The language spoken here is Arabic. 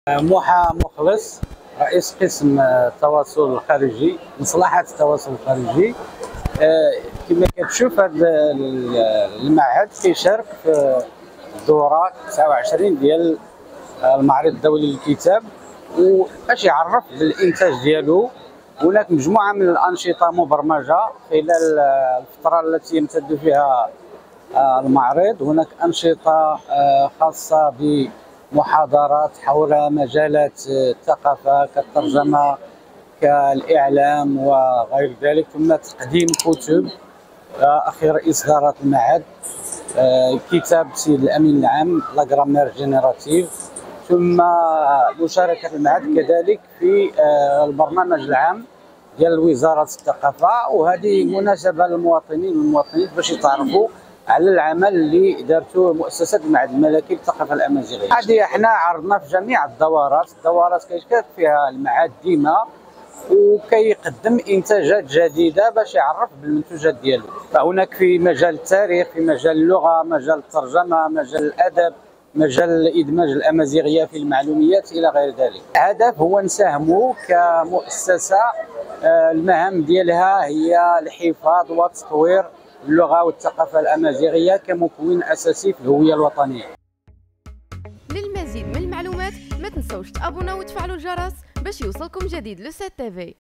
موحى مخلص، رئيس قسم التواصل الخارجي، مصلحة التواصل الخارجي. كما كتشوف هذا المعهد كيشارك في الدورة 29 ديال المعرض الدولي للكتاب، وباش يعرف بالانتاج ديالو. هناك مجموعة من الأنشطة مبرمجة خلال الفترة التي يمتد فيها المعرض. هناك أنشطة خاصة بمحاضرات حول مجالات الثقافة كالترجمة كالإعلام وغير ذلك، ثم تقديم كتب. أخيرا إصدارات المعهد، كتاب السيد الأمين العام لا غرامير جينيراتيف، ثم مشاركة المعهد كذلك في البرنامج العام ديال وزارة الثقافة. وهذه مناسبة للمواطنين والمواطنات باش يتعرفوا على العمل اللي دارته مؤسسة المعهد الملكي للثقافة الأمازيغية. هذه احنا عرضنا في جميع الدورات كيشارك فيها المعهد ديما، وكيقدم انتاجات جديده باش يعرف بالمنتوجات ديالو. فهناك في مجال التاريخ، في مجال اللغه، مجال الترجمه، مجال الادب، مجال ادماج الامازيغيه في المعلوميات الى غير ذلك. الهدف هو نساهموا كمؤسسه، المهام ديالها هي الحفاظ وتطوير اللغه والثقافه الامازيغيه كمكون اساسي في الهويه الوطنيه. للمزيد من المعلومات ما تنسوش تابوناو وتفعلوا الجرس باش يوصلكم جديد لو 7 تي في.